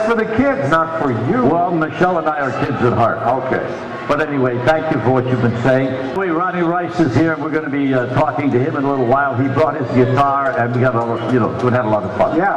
for the kids, not for you. Well, Michelle and I are kids at heart. Okay. But anyway, thank you for what you've been saying. Anyway, Ronnie Rice is here, and we're going to be talking to him in a little while. He brought his guitar, and we got a, we had a lot of fun. Yeah.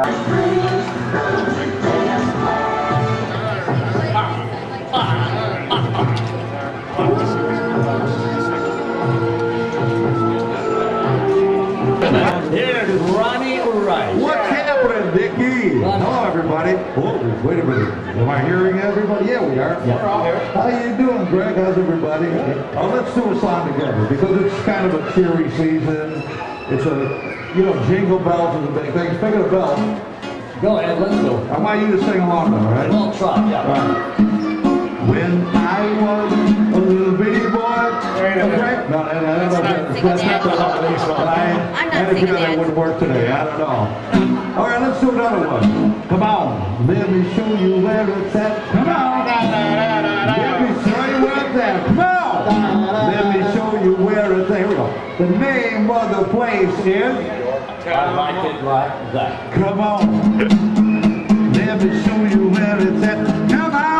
Here's Ronnie Rice. What's happening, Dickie? Hello, everybody. Oh, wait a minute. Am I hearing everybody? Yeah, we are. Yeah. We're all here. How you doing, Greg? How's everybody? Oh, let's do a song together because it's kind of a cheery season. It's a, jingle bells is a big thing. Speaking of bells, Go ahead, let's go. I want you to sing along though, all right? We'll try, yeah. All right. When I was a little bitty boy. Wait a minute. No, that's not the holiday song. I had a feeling that wouldn't work today. I don't know. All right, let's do another one. Come on. Let me show you where it's at. Come on. Let me show you where it's at. Come on. Let me show you where it's at. Here we go. The name of the place is? I like it like that. Come on. Let me show you where it's at. Come on.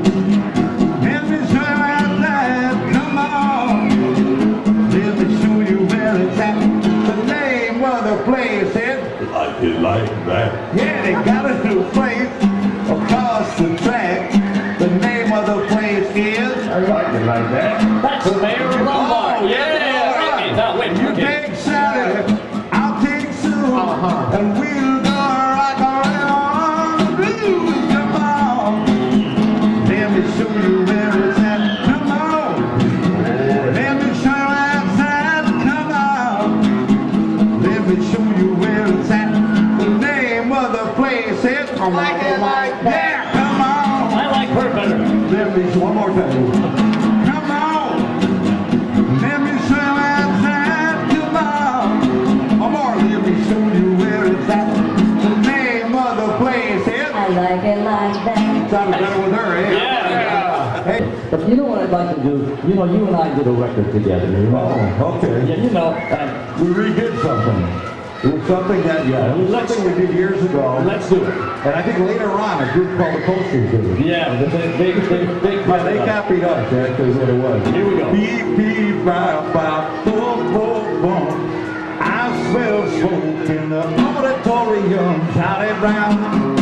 Let me show you where it's at. Come on. Let me show you where it's at. The name of the place is? Like it like that. Yeah, they got a new place across the track. The name of the place is? I like it like that. That's the mayor of Lombard. Yeah, right. Now, wait, You take Saturday, I'll take Sue, and we'll go rock around the blues. Come on. Let me show you where it's at. Come on. Let me show you where it's at. Come on. Let me show you where it's at. The name of the place is? I like it like that. Come on. I like her better. Let me one more time. Come on. Let me show you where it's at. Come on. One more. Let me show you where it's at. The name of the place is? I like it like that. Sounded better with her, eh? Yeah. Hey. But you know what I'd like to do? You and I did a record together. Oh, okay. Yeah, We redid something. It was something that, it was something we did years ago. let's do it. And I think later on, a group called the Coasters did it. Yeah, the big. Yeah, they copied us, that's what it was. Here we go. Beep, beep, bop, bop, boom, boom, boom. I smell smoke in the auditorium. Charlie Brown,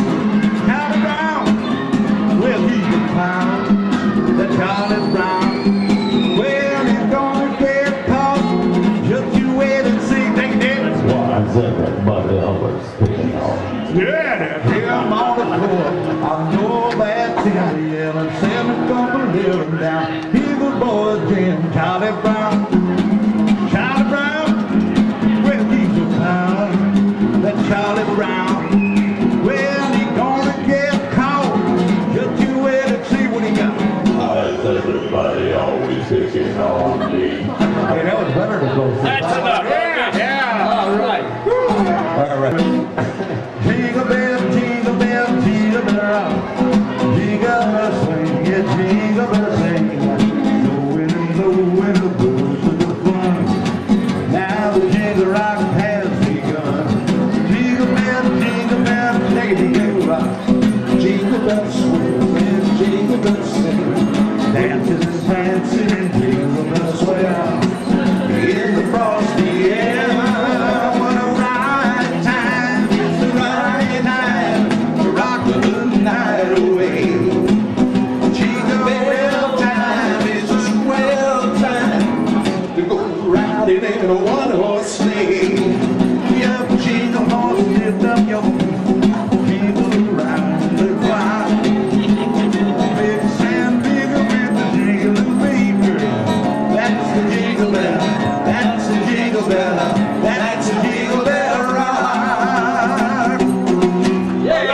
well, he's a clown. The Charlie Brown, well, he's gonna get caught. Just you wait and see, take it. That's why I said that Buddy Elvis picking on. Yeah, that's him on the floor. I know that's him yelling, Sam's gonna live him down. He's the boy, Jim, Charlie Brown. Charlie Brown, well, he's a clown. That Charlie Brown, well, he's gonna get caught. Just you wait and see what he got. Everybody always picking on me. Hey, that was better to go. That's enough. Yeah. All right. All right. Jingle bell, jingle bell, jingle bell. Jingle bell swing, yeah, jingle bell sing. Going and blowing the blues of the fun. Now the jingle rock has begun. Jingle bell, take it, jingle rock. Jingle bell swing, and jingle bell sing. Dancing and prancing and jingle bell swing. In the frosty air, what a right time, it's the right time to rock the night away. Jingle bell time is a swell time to go riding in a one-horse sleigh. Yep, jingle horse, lift up your jingle around the clock. Big Sam, bigger with the jingle baby. That's the jingle bell. That's the jingle bell. That's the jingle bell rock. Yeah.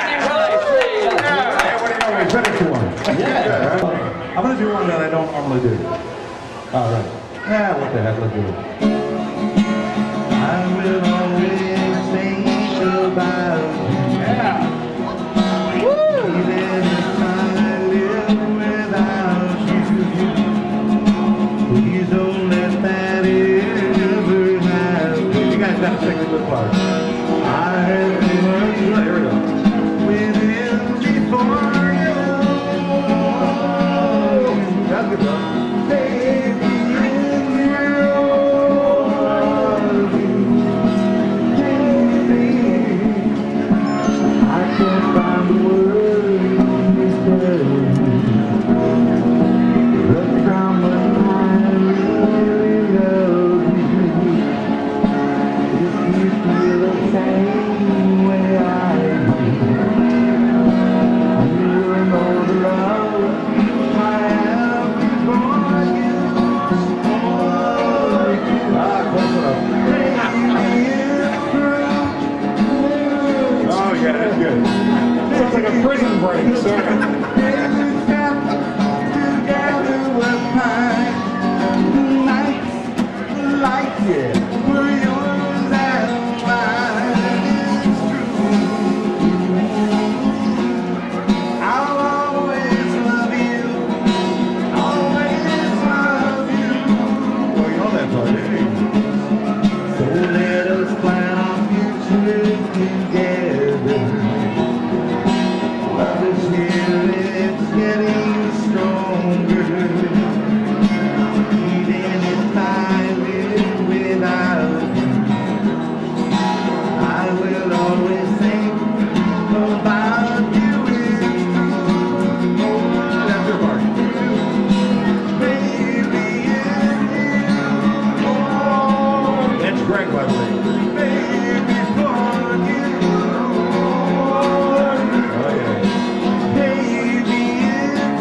Hey, what do you know? We finished one. Yeah. I'm gonna do one that I don't normally do. All right. Yeah, what the heck? Let's do it. I will always think about you. Yeah. Even if I live without you. Please don't let that ever happen. You guys gotta sing the good part. I have been here we go. With him good. Sounds like a prison break, sir. Together we're fine. Nights like it were yours and mine. It's true. I'll always love you. Always love you. Well, you know that part, didn't you? So let us plan our future together. Love is here, it's getting stronger. Even if I live without you, I will always think about you. It's true. Oh, that's your part. Baby, it's you. Oh, that's Greg, by the way. Baby, for you. Oh, yeah. Baby, it's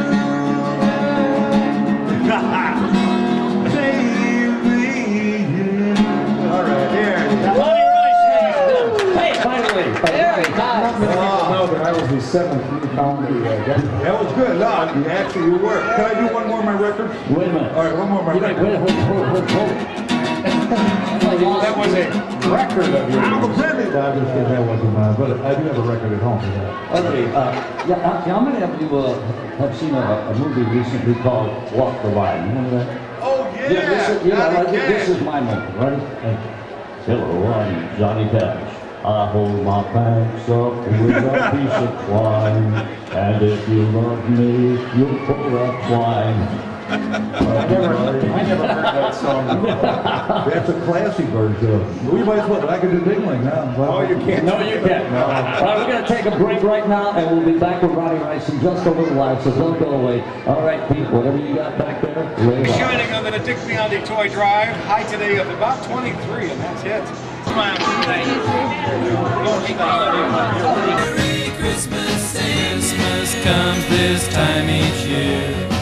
true. Baby. All right, there it is. Ronnie Rice, hey, finally. Very nice. No, but I was the 7th pounder. That was good. No, you actually you worked. Can I do one more of my records? Wait a minute. All right, one more of my Wait, records. hold. That was a record of yours. I'm offended. I just said that wasn't mine, but I do have a record at home for that. Okay, how many of you have seen a movie recently called Walk the Line? You remember that? Oh, yeah. This is my moment, right? Hello, I'm Johnny Cash. I hold my pants up with a piece of twine, and if you love me, you'll pour up wine. I never heard that song. That's a classy version. We might as well. I can do Dingling now. Oh, you can't. No, you can't. All right, we're going to take a break right now, and we'll be back with Ronnie Rice in just a little while, so don't go away. All right, Pete, whatever you got back there, lay it on. Shining under the Dick Biondi toy drive. High today of about 23, and that's it. Merry Christmas, Christmas comes this time each year.